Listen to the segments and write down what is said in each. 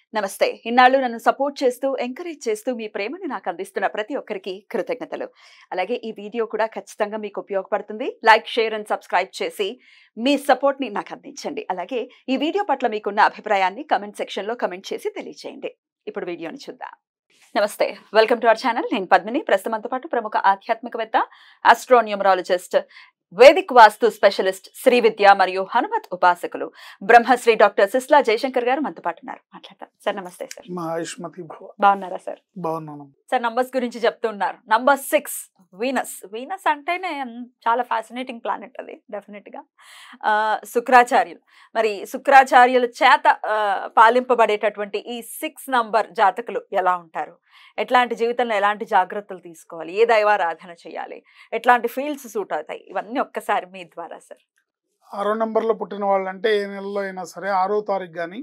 నమస్తే. ఇన్నాళ్ళు నన్ను సపోర్ట్ చేస్తూ, ఎంకరేజ్ చేస్తూ మీ ప్రేమని నాకు అందిస్తున్న ప్రతి ఒక్కరికి కృతజ్ఞతలు. అలాగే ఈ వీడియో కూడా ఖచ్చితంగా మీకు ఉపయోగపడుతుంది. లైక్, షేర్ అండ్ సబ్స్క్రైబ్ చేసి మీ సపోర్ట్‌ని నాకు అందించండి. అలాగే ఈ వీడియో పట్ల మీకున్న అభిప్రాయాన్ని కామెంట్ సెక్షన్‌లో కామెంట్ చేసి తెలియజేయండి. ఇప్పుడు వీడియోని చూద్దాం. నమస్తే. Welcome to our channel. నేను పద్మిని. ప్రస్తుతం మనతో పాటు ప్రముఖ ఆధ్యాత్మికవేత్త, astronumerologist, Vedic vastu specialist, Shri Vidya మరియు హనుమత్ ఉపాసకులు బ్రహ్మశ్రీ డాక్టర్ సిస్లా జయశంకర్ గారు మనతో పాటు ఉన్నారు. మాట్లాడతాం. సార్ నమస్తే సార్. బాగున్నారా సార్? బాగున్నాను సార్. నంబర్స్ గురించి చెప్తున్నారు. Number 6 Venus. వీనస్ అంటేనే చాలా ఫ్యాసినేటింగ్ ప్లానెట్ అది డెఫినెట్ గా. శుక్రాచార్యులు, మరి శుక్రాచార్యుల చేత పాలింపబడేటటువంటి ఈ 6 నంబర్ జాతకులు ఎలా ఉంటారు, ఎట్లాంటి జీవితంలో ఎలాంటి జాగ్రత్తలు తీసుకోవాలి, ఏ దైవారాధన చేయాలి, ఎట్లాంటి ఫీల్డ్స్ సూట్ అవుతాయి, ఇవన్నీ ఒక్కసారి మీ ద్వారా సార్. 6వ నెంబర్లో పుట్టిన వాళ్ళు అంటే ఏ నెలలో అయినా సరే 6వ తారీఖు కానీ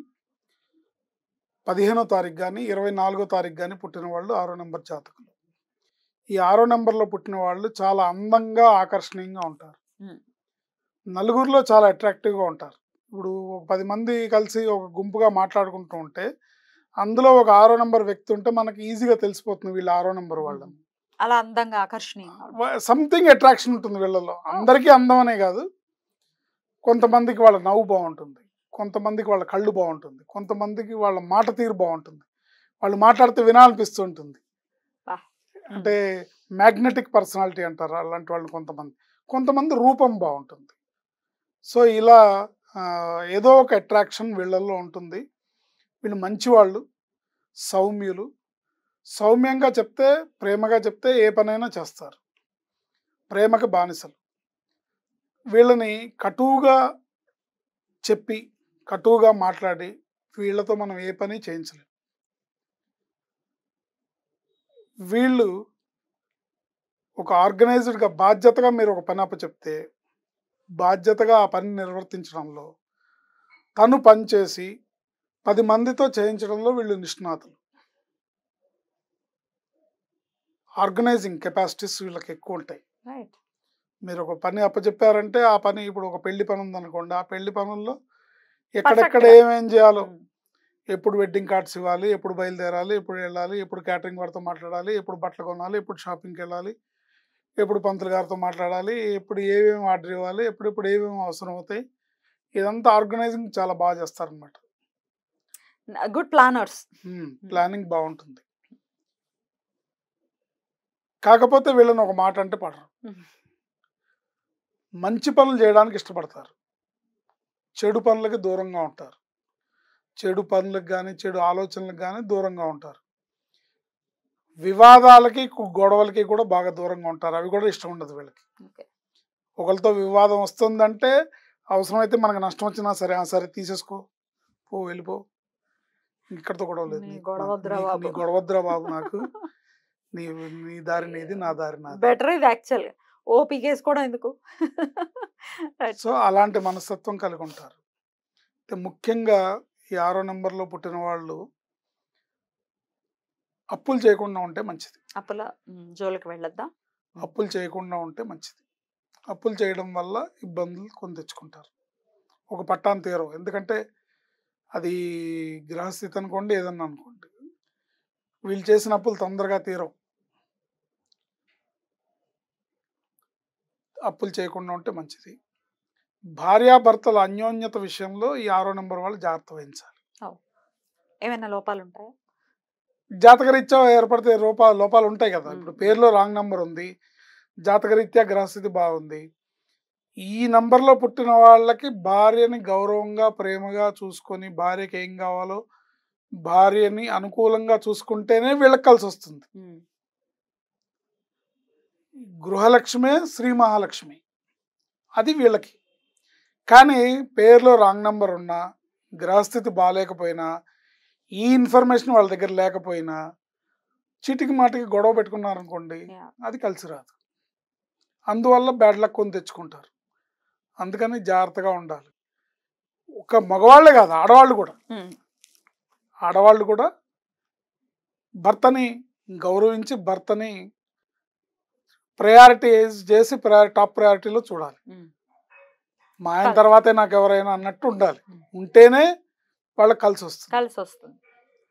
15వ తారీఖు కానీ 24వ తారీఖు కానీ పుట్టిన వాళ్ళు 6వ నెంబర్ జాతకులు. ఈ 6వ నెంబర్లో పుట్టిన వాళ్ళు చాలా అందంగా, ఆకర్షణీయంగా ఉంటారు. నలుగురిలో చాలా అట్రాక్టివ్గా ఉంటారు. ఇప్పుడు 10 మంది కలిసి ఒక గుంపుగా మాట్లాడుకుంటూ ఉంటే అందులో ఒక 6వ నెంబర్ వ్యక్తి ఉంటే మనకి ఈజీగా తెలిసిపోతుంది వీళ్ళు 6వ నెంబర్ వాళ్ళని. అలా అందంగా, ఆకర్షణీయంగా సంథింగ్ అట్రాక్షన్ ఉంటుంది వీళ్ళలో. అందరికీ అందం అనే కాదు, కొంతమందికి వాళ్ళ నవ్వు బాగుంటుంది, కొంతమందికి వాళ్ళ కళ్ళు బాగుంటుంది, కొంతమందికి వాళ్ళ మాట తీరు బాగుంటుంది, వాళ్ళు మాట్లాడితే వినాలనిపిస్తుంటుంది. అంటే మ్యాగ్నెటిక్ పర్సనాలిటీ అంటారు అలాంటి వాళ్ళు. కొంతమంది రూపం బాగుంటుంది. సో ఇలా ఏదో ఒక అట్రాక్షన్ వీళ్ళల్లో ఉంటుంది. వీళ్ళు మంచివాళ్ళు, సౌమ్యులు. సౌమ్యంగా చెప్తే, ప్రేమగా చెప్తే ఏ పనైనా చేస్తారు. ప్రేమకి బానిసలు. వీళ్ళని కటువుగా చెప్పి, కటువుగా మాట్లాడి వీళ్ళతో మనం ఏ పని చేయించలేం. వీళ్ళు ఒక ఆర్గనైజ్డ్గా, బాధ్యతగా మీరు ఒక పని అప్పచెప్తే బాధ్యతగా ఆ పని నిర్వర్తించడంలో, తను పనిచేసి 10 మందితో చేయించడంలో వీళ్ళు నిష్ణాతులు. ఆర్గనైజింగ్ కెపాసిటీస్ వీళ్ళకి ఎక్కువ ఉంటాయి. మీరు ఒక పని అప్పచెప్పారంటే ఆ పని, ఇప్పుడు ఒక పెళ్లి పని ఉందనుకోండి, ఆ పెళ్లి పనుల్లో ఎక్కడెక్కడ ఏమేం చేయాలో, ఎప్పుడు వెడ్డింగ్ కార్డ్స్ ఇవ్వాలి, ఎప్పుడు బయలుదేరాలి, ఎప్పుడు వెళ్ళాలి, ఎప్పుడు క్యాటరింగ్ వారితో మాట్లాడాలి, ఎప్పుడు బట్టలు కొనాలి, ఎప్పుడు షాపింగ్కి వెళ్ళాలి, ఎప్పుడు పంతులు గారితో మాట్లాడాలి, ఎప్పుడు ఏమేమి ఆర్డర్ ఇవ్వాలి, ఎప్పుడెప్పుడు ఏమేమి అవసరం అవుతాయి, ఇదంతా ఆర్గనైజింగ్ చాలా బాగా చేస్తారనమాట. Good planners. ప్లానింగ్ బాగుంటుంది. కాకపోతే వీళ్ళని ఒక మాట అంటే పడరు. మంచి పనులు చేయడానికి ఇష్టపడతారు, చెడు పనులకి దూరంగా ఉంటారు. చెడు పనులకు కానీ, చెడు ఆలోచనలకు కానీ దూరంగా ఉంటారు. వివాదాలకి, గొడవలకి కూడా బాగా దూరంగా ఉంటారు. అవి కూడా ఇష్టం ఉండదు వీళ్ళకి. ఒకరితో వివాదం వస్తుందంటే అవసరమైతే మనకు నష్టం వచ్చినా సరే, సరే తీసేసుకో, పో, వెళ్ళిపో, ఇక్కడితో గొడవ లేదు, నీ గొడవద్దురా బాబు, నాకు నీ దారి నీది, నా దారి నాది. బెటర్ ఇది యాక్చువల్. ఓపీకేసుకోవడం ఎందుకు? సో అలాంటి మనస్తత్వం కలిగి ఉంటారు. ముఖ్యంగా ఈ 6వ నెంబర్లో పుట్టిన వాళ్ళు అప్పులు చేయకుండా ఉంటే మంచిది. అప్పుల జోలికి వెళ్ళొద్దా? అప్పులు చేయకుండా ఉంటే మంచిది. అప్పులు చేయడం వల్ల ఇబ్బందులు కొని తెచ్చుకుంటారు. ఒక పట్టాన్ని తీరవు. ఎందుకంటే అది గ్రహస్థితి అనుకోండి, ఏదన్నా అనుకోండి, వీళ్ళు చేసిన అప్పులు తొందరగా తీరవు. అప్పులు చేయకుండా ఉంటే మంచిది. భార్యాభర్తల అన్యోన్యత విషయంలో ఈ 6వ నెంబర్ వాళ్ళు జాగ్రత్త వహించాలి. ఏమైనా లోపాలు ఉంటాయా? జాతకరీత్యా ఏర్పడితే లోపాలు ఉంటాయి కదా. ఇప్పుడు పేరులో రాంగ్ నెంబర్ ఉంది, జాతకరీత్యా గ్రహస్థితి బాగుంది. ఈ నంబర్లో పుట్టిన వాళ్ళకి భార్యని గౌరవంగా, ప్రేమగా చూసుకొని, భార్యకి ఏం కావాలో భార్యని అనుకూలంగా చూసుకుంటేనే వీళ్ళకి కలిసి వస్తుంది. గృహలక్ష్మే శ్రీ మహాలక్ష్మి, అది వీళ్ళకి. కానీ పేరులో రాంగ్ నెంబర్ ఉన్నా, గ్రహస్థితి బాగాలేకపోయినా, ఈ ఇన్ఫర్మేషన్ వాళ్ళ దగ్గర లేకపోయినా, చీటికి మాటికి గొడవ పెట్టుకున్నారనుకోండి, అది కలిసి రాదు. అందువల్ల బ్యాడ్ లక్ కొని తెచ్చుకుంటారు. అందుకని జాగ్రత్తగా ఉండాలి. ఒక మగవాళ్ళే కాదు, ఆడవాళ్ళు కూడా భర్తని గౌరవించి, భర్తని ప్రయారిటీ చేసి టాప్ ప్రయారిటీలో చూడాలి. మా ఆయన తర్వాతే నాకు ఎవరైనా అన్నట్టు ఉండాలి. ఉంటేనే వాళ్ళకి కలిసి వస్తుంది.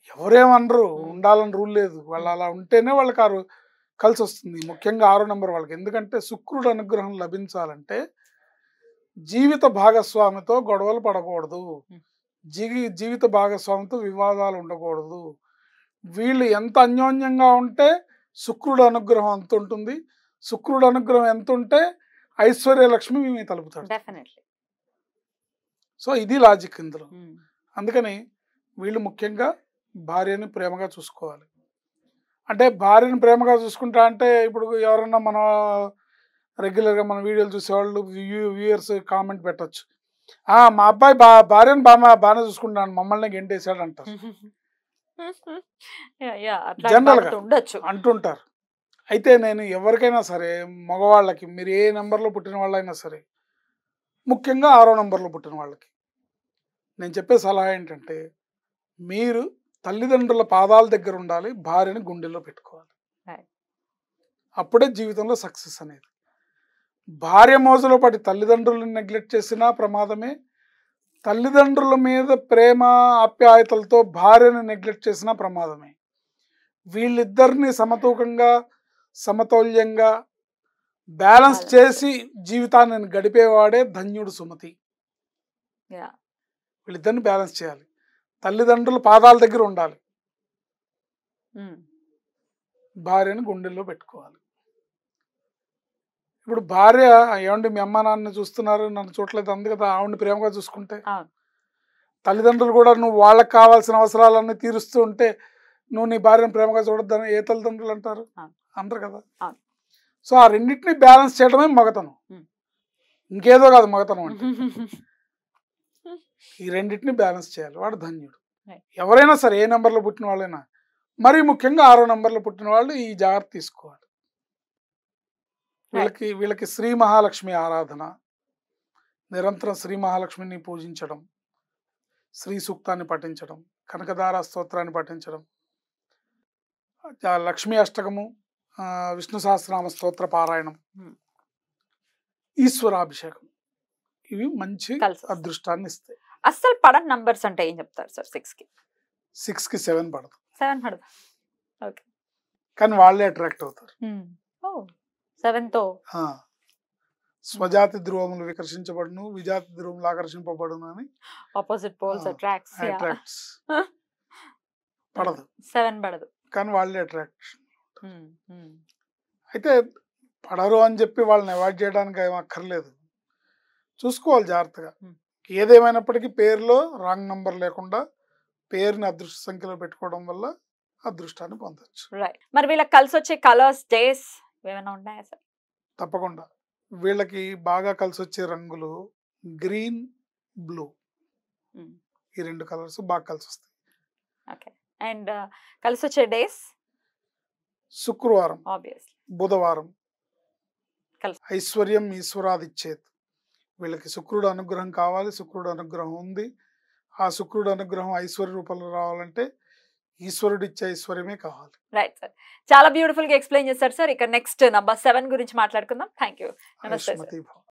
ఎవరేమనరు, ఉండాలని రూల్ లేదు. వాళ్ళు అలా ఉంటేనే వాళ్ళకి కలిసి వస్తుంది. ముఖ్యంగా 6వ నెంబర్ వాళ్ళకి. ఎందుకంటే శుక్రుడు అనుగ్రహం లభించాలంటే జీవిత భాగస్వామితో గొడవలు పడకూడదు, జీవిత భాగస్వామితో వివాదాలు ఉండకూడదు. వీళ్ళు ఎంత అన్యోన్యంగా ఉంటే శుక్రుడు అనుగ్రహం అంత ఉంటుంది. శుక్రుడు అనుగ్రహం ఎంత ఉంటే ఐశ్వర్యలక్ష్మి మీ తలుపుతాడు. సో ఇది లాజిక్ ఇందులో. అందుకని వీళ్ళు ముఖ్యంగా భార్యని ప్రేమగా చూసుకోవాలి. అంటే భార్యని ప్రేమగా చూసుకుంటా అంటే ఇప్పుడు ఎవరన్నా మన రెగ్యులర్గా మన వీడియోలు చూసేవాళ్ళు వ్యూయర్స్ కామెంట్ పెట్టచ్చు, మా అబ్బాయి భార్యను బాగానే చూసుకుంటాను, మమ్మల్ని గెంటేసాడు అంటారు. జనరల్గా అంటుంటారు. అయితే నేను ఎవరికైనా సరే, మగవాళ్ళకి, మీరు ఏ నెంబర్లో పుట్టిన వాళ్ళైనా సరే, ముఖ్యంగా 6వ నెంబర్లో పుట్టిన వాళ్ళకి నేను చెప్పే సలహా ఏంటంటే, మీరు తల్లిదండ్రుల పాదాల దగ్గర ఉండాలి, భార్యని గుండెల్లో పెట్టుకోవాలి. అప్పుడే జీవితంలో సక్సెస్ అనేది. భార్య మోజులో పడి తల్లిదండ్రులను నెగ్లెక్ట్ చేసినా ప్రమాదమే, తల్లిదండ్రుల మీద ప్రేమ ఆప్యాయతలతో భార్యను నెగ్లెక్ట్ చేసినా ప్రమాదమే. వీళ్ళిద్దరిని సమతూకంగా సమతౌల్యంగా బ్యాలెన్స్ చేసి జీవితాన్ని గడిపేవాడే ధన్యుడు సుమతి. వీళ్ళిద్దరిని బ్యాలెన్స్ చేయాలి. తల్లిదండ్రుల పాదాల దగ్గర ఉండాలి, భార్యను గుండెల్లో పెట్టుకోవాలి. ఇప్పుడు భార్య, ఏమండి మీ అమ్మ నాన్న చూస్తున్నారు, నన్ను చూడలేదు, అంది కదా, ఆవిడని ప్రేమగా చూసుకుంటే, తల్లిదండ్రులు కూడా నువ్వు వాళ్ళకి కావాల్సిన అవసరాలన్నీ తీరుస్తూ ఉంటే నువ్వు నీ భార్యను ప్రేమగా చూడొద్దని ఏ తల్లిదండ్రులు అంటారు? అంటారు కదా. సో ఆ రెండింటిని బ్యాలెన్స్ చేయడమే మగతనం, ఇంకేదో కాదు మగతనం అంటే. ఈ రెండింటిని బ్యాలెన్స్ చేయాలి, వాడు ధన్యుడు. ఎవరైనా సరే, ఏ నెంబర్లో పుట్టిన వాళ్ళైనా, మరీ ముఖ్యంగా 6వ నెంబర్లో పుట్టిన వాళ్ళు ఈ జాగ్రత్త తీసుకోవాలి. వీళ్ళకి శ్రీ మహాలక్ష్మి ఆరాధన, నిరంతరం శ్రీ మహాలక్ష్మిని పూజించడం, శ్రీ సూక్తాన్ని పఠించడం, కనకదార స్తోత్రాన్ని పఠించడం, లక్ష్మీ అష్టకము, విష్ణు సహస్రనామ స్తోత్ర పారాయణం, ఈశ్వరాభిషేకం, ఇవి మంచి అదృష్టాన్ని ఇస్తాయి. అస్సలు పడని నంబర్స్ అంటే ఏం చెప్తారు సార్? 6కి 7 పడదు. 7 పడదు, ఓకే. కానీ వాళ్ళే అట్రాక్ట్ అవుతారు. 7తో స్వజాతి ధ్రువములు వికర్షించబడును, విజాతి ధ్రువములు ఆకర్షింపబడును అని ఆపోజిట్ పోల్స్ అట్రాక్ట్స్. పడదు, 7 పడదు, కానీ వాళ్ళే అట్రాక్షన్. అయితే పడరు అని చెప్పి వాళ్ళని అవాయిడ్ చేయడానికి ఏం అక్కర్లేదు, చూసుకోవాలి జాగ్రత్తగా. ఏదేమైనప్పటికీ పేరులో రాంగ్ నంబర్ లేకుండా పేరుని అదృష్ట సంఖ్యలో పెట్టుకోవడం వల్ల అదృష్టాన్ని పొందొచ్చు. మరి వీళ్ళకి కలిసి వచ్చే కలర్స్, డేస్ ఏమైనా ఉన్నాయా సార్? తప్పకుండా. వీళ్ళకి బాగా కలిసి వచ్చే రంగులు గ్రీన్, బ్లూ, ఈ 2 కలర్స్ బాగా కలిసి వస్తాయి. ఓకే. అండ్ కలిసి వచ్చే డేస్ శుక్రవారం, ఆబ్వియస్లీ బుధవారం, ఐశ్వర్యం ఈశ్వరాదిచ్చేత్. వీళ్ళకి శుక్రుడు అనుగ్రహం కావాలి, శుక్రుడు అనుగ్రహం ఉంది. ఆ శుక్రుడు అనుగ్రహం ఐశ్వర్య రూపంలో రావాలంటే ఈశ్వరుడు ఇచ్చే ఐశ్వర్యమే కావాలి. రైట్ సార్, చాలా బ్యూటిఫుల్ గా ఎక్స్ప్లెయిన్ చేశారు సార్. ఇక నెక్స్ట్ నంబర్ 7 గురించి మాట్లాడుకుందాం. Thank you. నమస్తే.